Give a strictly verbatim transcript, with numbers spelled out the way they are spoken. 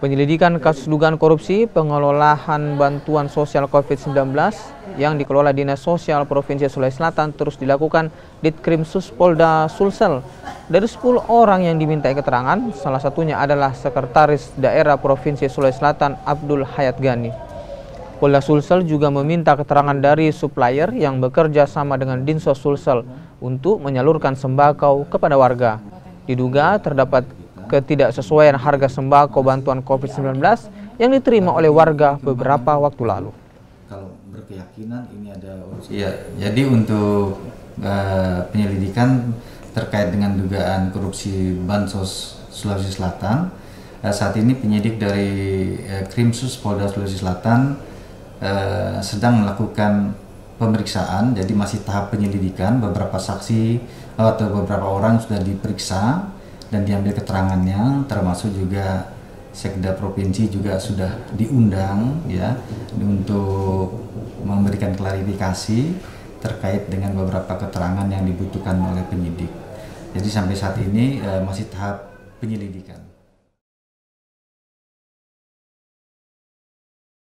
Penyelidikan kasus dugaan korupsi pengelolaan bantuan sosial COVID sembilan belas yang dikelola Dinas Sosial Provinsi Sulawesi Selatan terus dilakukan Ditkrimsus Polda Sulsel. Dari sepuluh orang yang dimintai keterangan, salah satunya adalah Sekretaris Daerah Provinsi Sulawesi Selatan Abdul Hayat Gani. Polda Sulsel juga meminta keterangan dari supplier yang bekerja sama dengan Dinsos Sulsel untuk menyalurkan sembako kepada warga. Diduga terdapat ketidaksesuaian harga sembako bantuan COVID sembilan belas yang diterima oleh warga beberapa waktu lalu. Kalau berkeyakinan ini ada ya, jadi untuk uh, penyelidikan terkait dengan dugaan korupsi Bansos Sulawesi Selatan, uh, saat ini penyidik dari uh, Krimsus Polda Sulawesi Selatan uh, sedang melakukan pemeriksaan, jadi masih tahap penyelidikan. Beberapa saksi atau beberapa orang sudah diperiksa dan diambil keterangannya, termasuk juga Sekda Provinsi juga sudah diundang ya untuk memberikan klarifikasi terkait dengan beberapa keterangan yang dibutuhkan oleh penyidik. Jadi sampai saat ini eh, masih tahap penyelidikan.